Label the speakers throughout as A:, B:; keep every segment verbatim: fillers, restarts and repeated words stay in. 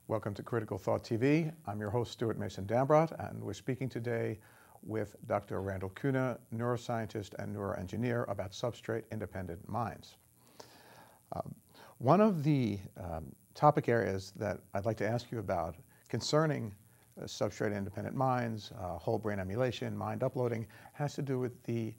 A: Welcome to Critical Thought T V. I'm your host, Stuart Mason Dambrot, and we're speaking today with Doctor Randal Koene, Neuroscientist and Neuroengineer, about Substrate Independent Minds. Um, one of the um, topic areas that I'd like to ask you about concerning uh, Substrate Independent Minds, uh, Whole Brain Emulation, mind uploading, has to do with the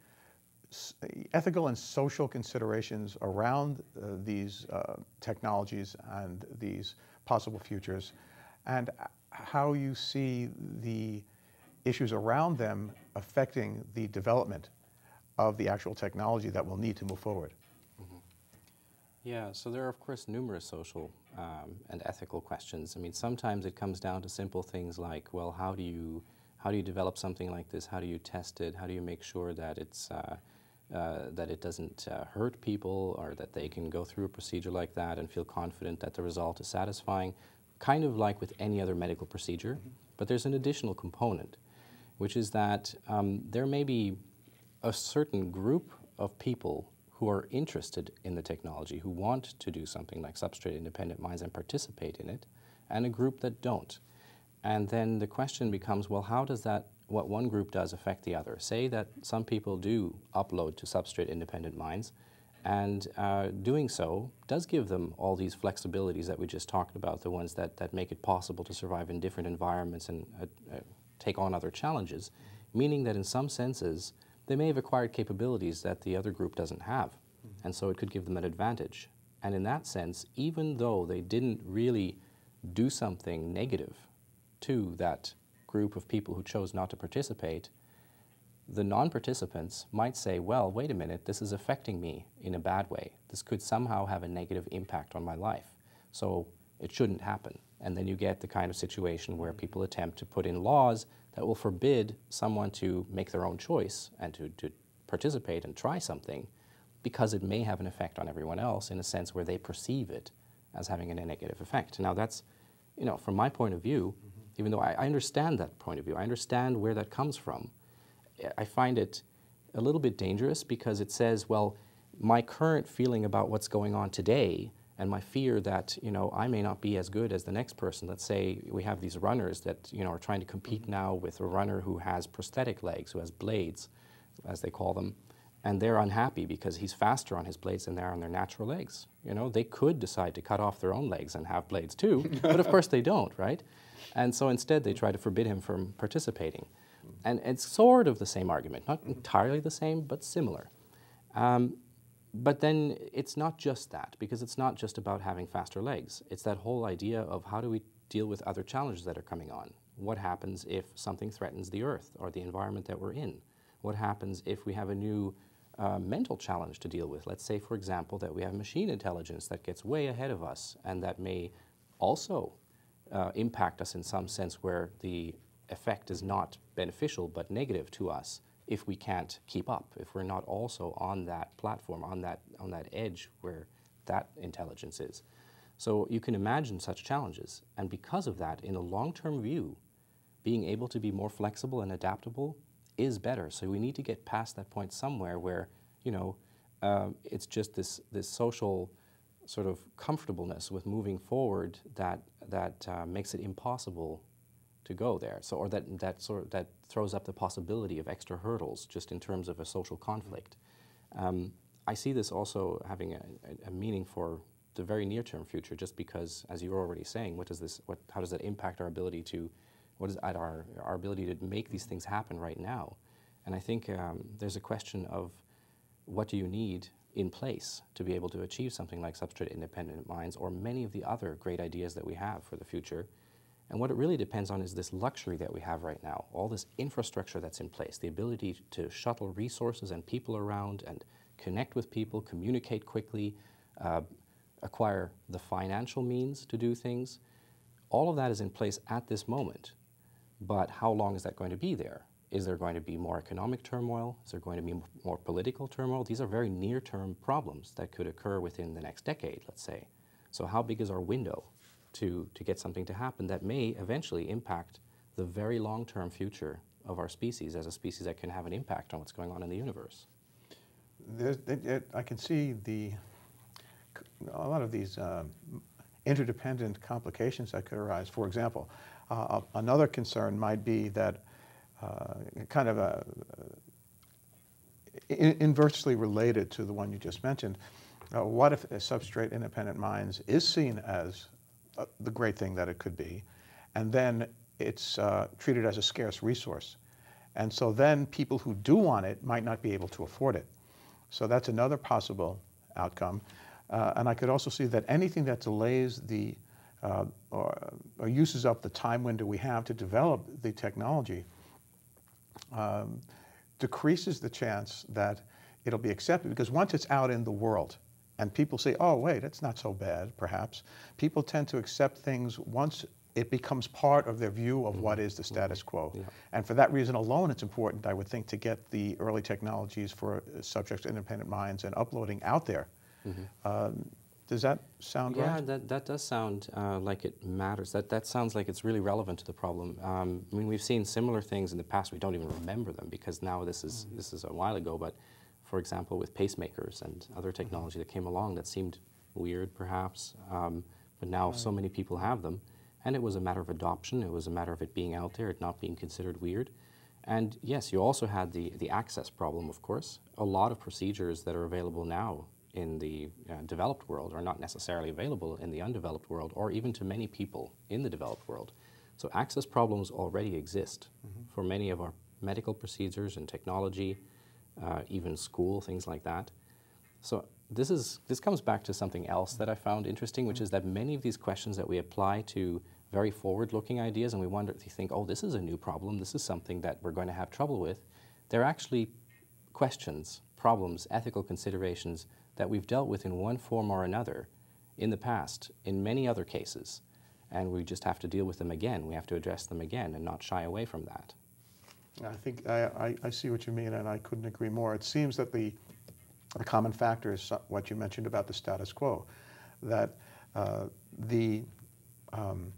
A: ethical and social considerations around uh, these uh, technologies and these possible futures, and how you see the issues around them affecting the development of the actual technology that we'll need to move forward.
B: Mm-hmm. Yeah, so there are, of course, numerous social um, and ethical questions. I mean, sometimes it comes down to simple things like, well, how do you, how do you develop something like this? How do you test it? How do you make sure that it's uh, Uh, that it doesn't uh, hurt people, or that they can go through a procedure like that and feel confident that the result is satisfying, kind of like with any other medical procedure. Mm-hmm. But there's an additional component, which is that um, there may be a certain group of people who are interested in the technology, who want to do something like Substrate Independent Minds and participate in it, and a group that don't. And then the question becomes, well, how does that what one group does affect the other? Say that some people do upload to Substrate Independent Minds, and uh, doing so does give them all these flexibilities that we just talked about, the ones that, that make it possible to survive in different environments and uh, uh, take on other challenges, meaning that in some senses they may have acquired capabilities that the other group doesn't have, mm-hmm. and so it could give them an advantage. And in that sense, even though they didn't really do something negative to that group of people who chose not to participate, the non-participants might say, well, wait a minute, this is affecting me in a bad way. This could somehow have a negative impact on my life, so it shouldn't happen. And then you get the kind of situation where people attempt to put in laws that will forbid someone to make their own choice and to, to participate and try something, because it may have an effect on everyone else in a sense where they perceive it as having a negative effect. Now that's, you know, from my point of view, even though I, I understand that point of view, I understand where that comes from, I find it a little bit dangerous, because it says, well, my current feeling about what's going on today and my fear that, you know, I may not be as good as the next person. Let's say we have these runners that, you know, are trying to compete now with a runner who has prosthetic legs, who has blades, as they call them, and they're unhappy because he's faster on his blades than they are on their natural legs. You know, they could decide to cut off their own legs and have blades too, but of course they don't, right? And so instead they try to forbid him from participating. And it's sort of the same argument, not entirely the same, but similar. Um, but then it's not just that, because it's not just about having faster legs. It's that whole idea of how do we deal with other challenges that are coming on? What happens if something threatens the Earth or the environment that we're in? What happens if we have a new uh, mental challenge to deal with? Let's say, for example, that we have machine intelligence that gets way ahead of us and that may also Uh, impact us in some sense, where the effect is not beneficial but negative to us if we can't keep up, if we're not also on that platform, on that, on that edge where that intelligence is. So you can imagine such challenges, and because of that, in a long-term view, being able to be more flexible and adaptable is better. So we need to get past that point somewhere where, you know, uh, it's just this, this social sort of comfortableness with moving forward that that uh, makes it impossible to go there. So, or that that sort of, that throws up the possibility of extra hurdles just in terms of a social conflict. Um, I see this also having a, a meaning for the very near-term future, just because, as you were already saying, what does this? What? How does that impact our ability to? What is at our our ability to make these things happen right now? And I think um, there's a question of what do you need in place to be able to achieve something like Substrate Independent Minds, or many of the other great ideas that we have for the future. And what it really depends on is this luxury that we have right now, all this infrastructure that's in place, the ability to shuttle resources and people around and connect with people, communicate quickly, uh, acquire the financial means to do things. All of that is in place at this moment, but how long is that going to be there? Is there going to be more economic turmoil? Is there going to be more political turmoil? These are very near-term problems that could occur within the next decade, let's say. So how big is our window to, to get something to happen that may eventually impact the very long-term future of our species as a species that can have an impact on what's going on in the universe?
A: There's, it, it, I can see the, a lot of these um, interdependent complications that could arise. For example, uh, another concern might be that uh, kind of a, in, inversely related to the one you just mentioned, uh, what if a substrate independent minds is seen as uh, the great thing that it could be, and then it's uh, treated as a scarce resource. And so then people who do want it might not be able to afford it. So that's another possible outcome. Uh, and I could also see that anything that delays the, uh, or, or uses up the time window we have to develop the technology um, decreases the chance that it'll be accepted, because once it's out in the world and people say, oh, wait, it's not so bad, perhaps, people tend to accept things once it becomes part of their view of mm-hmm. what is the status quo. Yeah. And for that reason alone, it's important, I would think, to get the early technologies for subject independent minds and uploading out there. Mm-hmm. um, does that sound
B: yeah,
A: right?
B: Yeah, that, that does sound uh, like it matters. That, that sounds like it's really relevant to the problem. Um, I mean, we've seen similar things in the past. We don't even remember them because now this is, mm-hmm. this is a while ago. But for example, with pacemakers and other technology mm-hmm. that came along that seemed weird, perhaps, um, but now right. so many people have them. And it was a matter of adoption. It was a matter of it being out there, it not being considered weird. And yes, you also had the, the access problem, of course. A lot of procedures that are available now in the uh, developed world are not necessarily available in the undeveloped world, or even to many people in the developed world. So access problems already exist mm-hmm. for many of our medical procedures and technology, uh, even school, things like that. So this is this comes back to something else that I found interesting, which is that many of these questions that we apply to very forward-looking ideas, and we wonder, we think, oh, this is a new problem, this is something that we're going to have trouble with, they're actually questions, problems, ethical considerations that we've dealt with in one form or another in the past, in many other cases, and we just have to deal with them again. We have to address them again and not shy away from that.
A: I think I, I, I see what you mean, and I couldn't agree more. It seems that the The common factor is what you mentioned about the status quo, that uh, the um,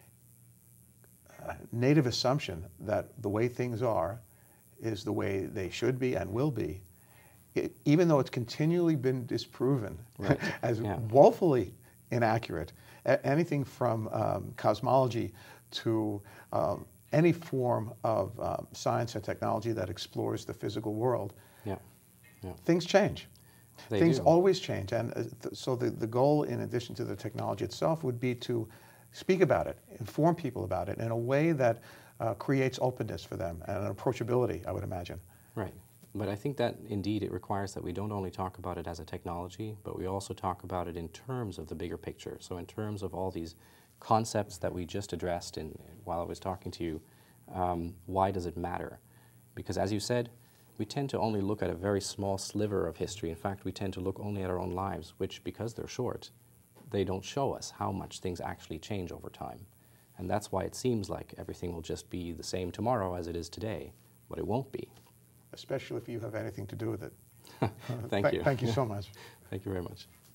A: uh, native assumption that the way things are is the way they should be and will be, it, even though it's continually been disproven right. as yeah. woefully inaccurate, a anything from um, cosmology to um, any form of um, science and technology that explores the physical world.
B: Yeah. Yeah.
A: Things change.
B: They
A: Things
B: do.
A: always change. And uh, th so the, the goal, in addition to the technology itself, would be to speak about it, inform people about it in a way that uh, creates openness for them and an approachability, I would imagine.
B: Right. But I think that, indeed, it requires that we don't only talk about it as a technology, but we also talk about it in terms of the bigger picture. So in terms of all these concepts that we just addressed in, while I was talking to you, um, why does it matter? Because, as you said, we tend to only look at a very small sliver of history. In fact, we tend to look only at our own lives, which, because they're short, they don't show us how much things actually change over time. And that's why it seems like everything will just be the same tomorrow as it is today, but it won't be.
A: Especially if you have anything to do with it.
B: Thank
A: Th
B: you.
A: Thank you so much.
B: Thank you very much.